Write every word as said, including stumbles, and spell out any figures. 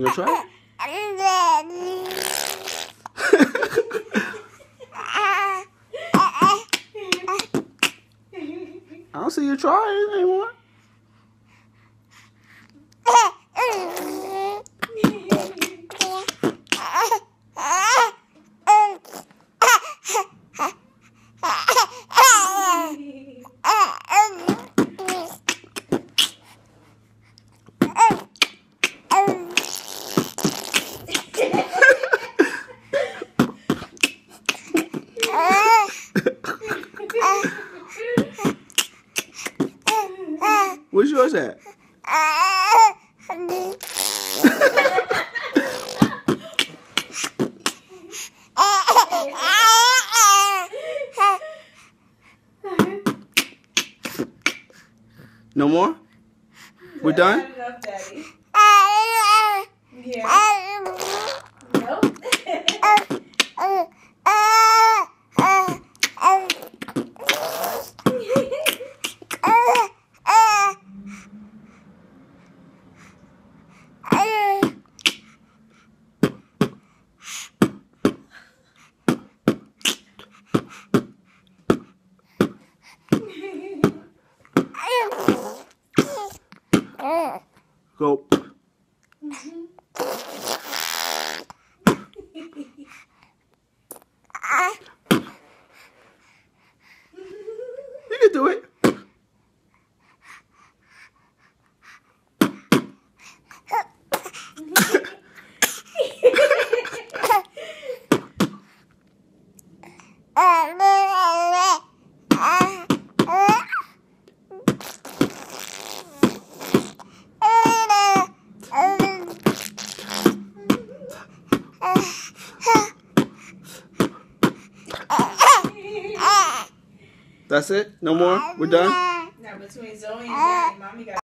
You gonna try it? I don't see you trying anymore. Where's yours at? No more? We're done? Not enough, Daddy. Yeah. Nope. Go. Mm-hmm. You can do it. That's it? No more? We're done? Now between Zoe and Daddy, Mommy got